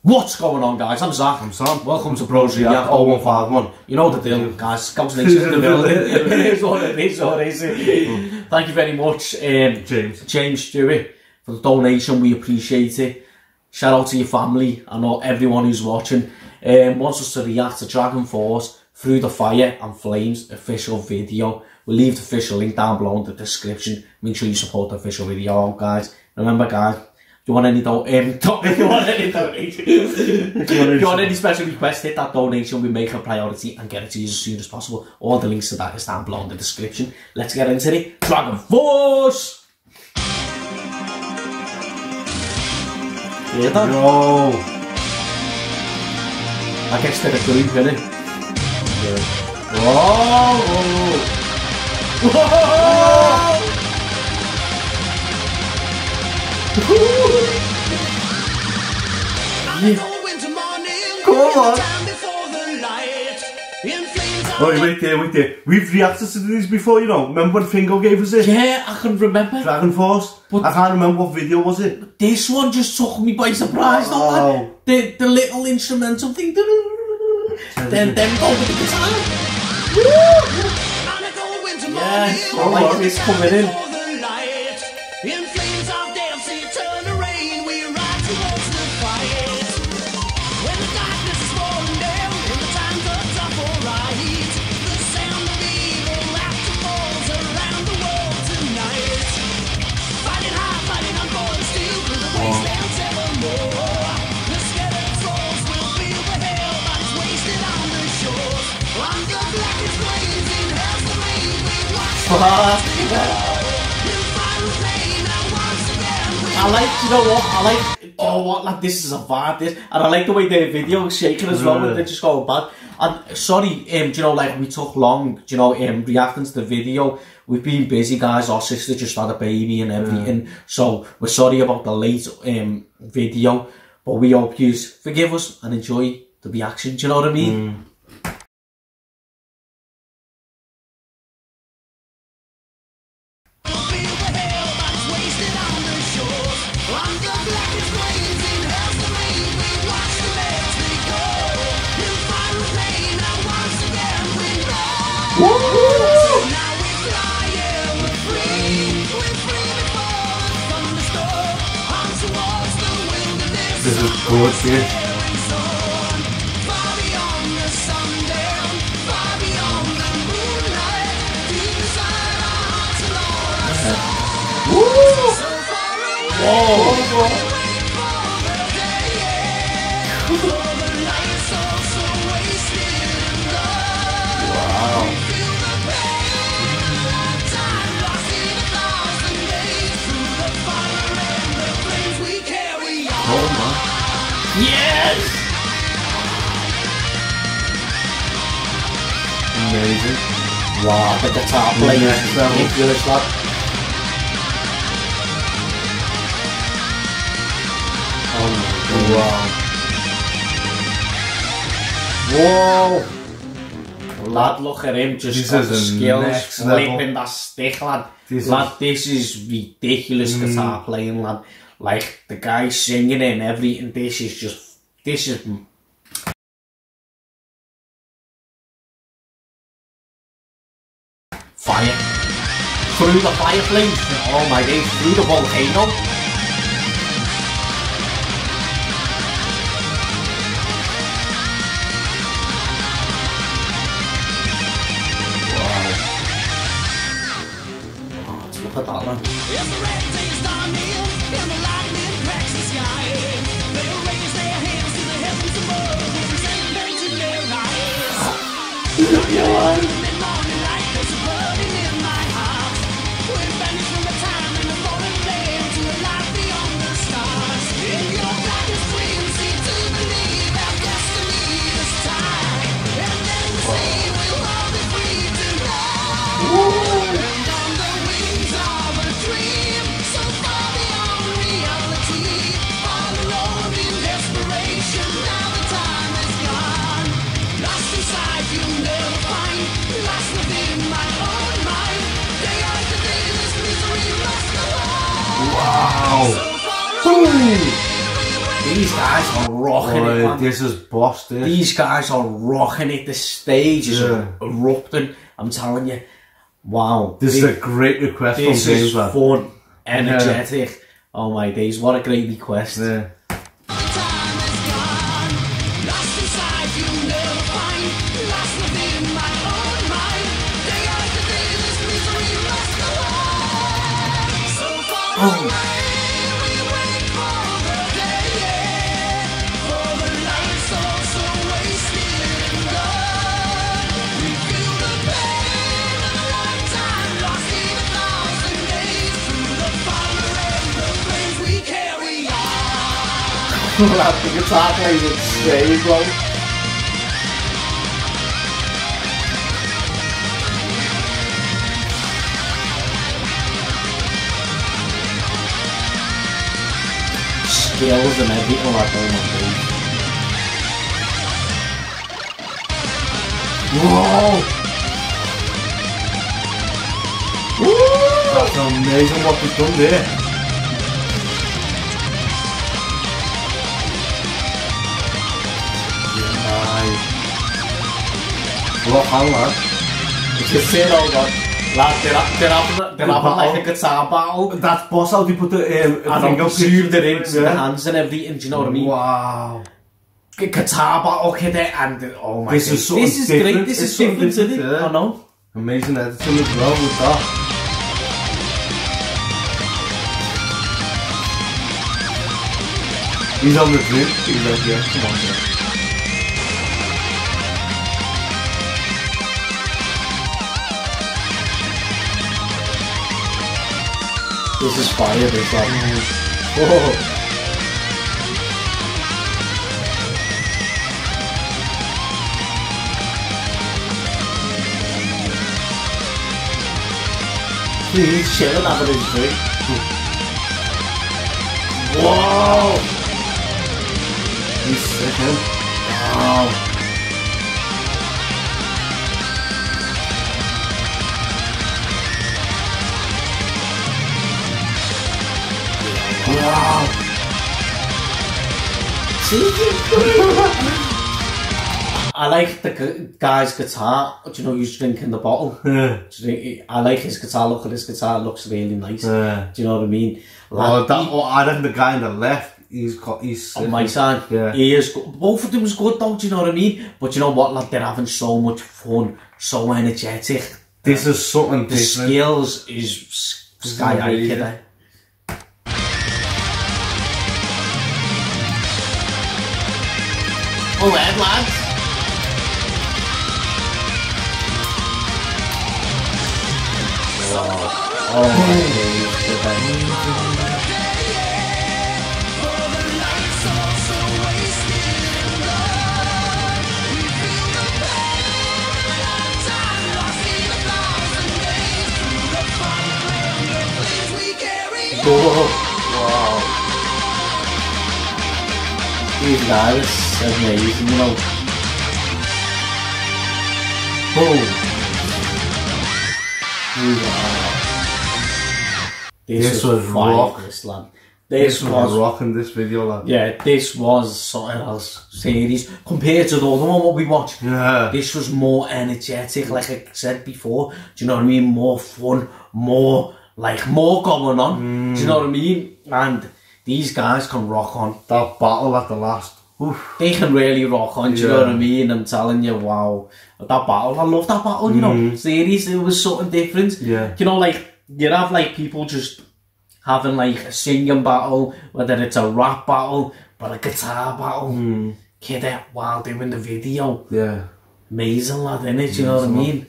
What's going on, guys? I'm Zach. I'm Sam. Welcome to Bros React 0151. You know the deal, guys. Scouts Nation in the building. It is what it is. Thank you very much, James Stewart, for the donation. We appreciate it. Shout out to your family and everyone who's watching. Wants us to react to Dragon Force Through the Fire and Flames official video. We'll leave the official link down below in the description. Make sure you support the official video, guys. Remember, guys, if you want any special requests, hit that donation. We make a priority and get it to you as soon as possible. All the links to that is down below in the description. Let's get into it. Dragon Force! Hear that? Yo! I guess they're a group, innit? Yeah. Whoa! Whoa! Come on! Oh, wait there. We've reacted to these before, you know. Remember when Fingo gave us it? Yeah, I can remember. Dragon Force. But I can't remember what video was it. This one just took me by surprise, though. The little instrumental thing. Then go with the guitar. Yes, I like this coming in. I like, you know what, like this is a vibe, this, and I like the way the video is shaking as well, when they're just going bad. And sorry, you know, like we took long, you know, reacting to the video. We've been busy, guys. Our sister just had a baby and everything, so we're sorry about the late video, but we hope you forgive us and enjoy the reaction. Do you know what I mean? This is gorgeous. Yes! Amazing. Wow, the guitar playing is ridiculous, lad. Oh my God. Whoa! Lad, look at him, just got the skills, flipping that stick, lad. This is ridiculous guitar playing, lad. Like, the guy singing and everything, this is fire. Through the fire flames, oh my days, through the volcano. Wow. Let's look at that one. These guys are rocking it, man. This is boss, this. These guys are rocking it. The stage is erupting. I'm telling you. Wow. This is a great request from James. This is fun, energetic. Oh my days, what a great request. Yeah. That the guitar plays insane, bro. Skills and everything like that, man. Whoa! Woo! That's amazing what we've done there. Look on, lad. You can see it all, God. Lad, they're having like a guitar battle. That's boss how they put the and I'm zoomed it into the hands and everything, do you know what I mean? Wow. Guitar battle, kid, and oh my god. This is great, this is different, isn't it? I know. Amazing editing as well with that. He's on the drip. He's like, yeah, come on, man. This is fire, this one. Whoa. He's chilling having his drink. Whoa! He's sick, man. Wow. Wow. See? I like the guy's guitar. Do you know he's drinking the bottle? Yeah. I like his guitar. Look at his guitar. It looks really nice. Yeah. Do you know what I mean? Like, I reckon the guy on the left, he's on my side. Yeah. He is. Both of them is good though. Do you know what I mean? But you know what? Like, they're having so much fun, so energetic. This is something the different. Skills is sky high, kid. Oh, Ed, lads. Oh my wow. These guys are amazing, you know. Boom. Wow. This was rock. This was rocking this video, lad. Yeah, this was something else series compared to the other one what we watched. Yeah. This was more energetic, like I said before. Do you know what I mean? More fun, more going on. Do you know what I mean? And these guys can rock on. That battle at the last. Oof. They can really rock on, do you know what I mean? I'm telling you, wow. That battle, I love that battle, you know. Series, it was something different. Yeah. You know, like, you'd have like people just having like a singing battle, whether it's a rap battle, but a guitar battle. Kid out while doing the video. Yeah. Amazing, lad, innit? You know what I mean?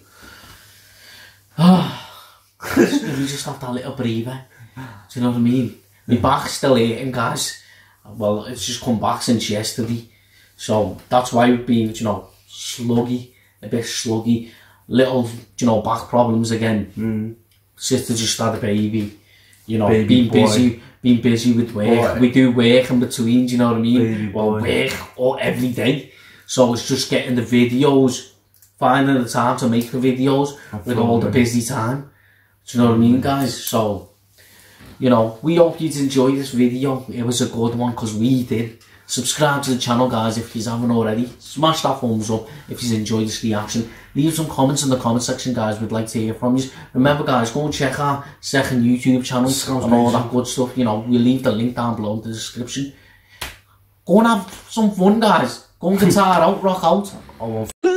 You just have that little breather. Do you know what I mean? My back's still aching, guys. Well, it's just come back since yesterday. So that's why we've been, you know, sluggy, a bit sluggy. Little, you know, back problems again. Sister just had a baby. You know, being busy with work. Boy. We do work in between, do you know what I mean? Well, work every day. So it's just getting the videos, finding the time to make the videos with all the busy time. Do you know what I mean, guys? So you know, we hope you enjoyed this video. It was a good one because we did. Subscribe to the channel, guys, if you haven't already. Smash that thumbs up if you enjoyed this reaction. Leave some comments in the comment section, guys. We'd like to hear from you. Remember, guys, go and check our second YouTube channel and all that good stuff. You know, we'll leave the link down below in the description. Go and have some fun, guys. Go and guitar out, rock out.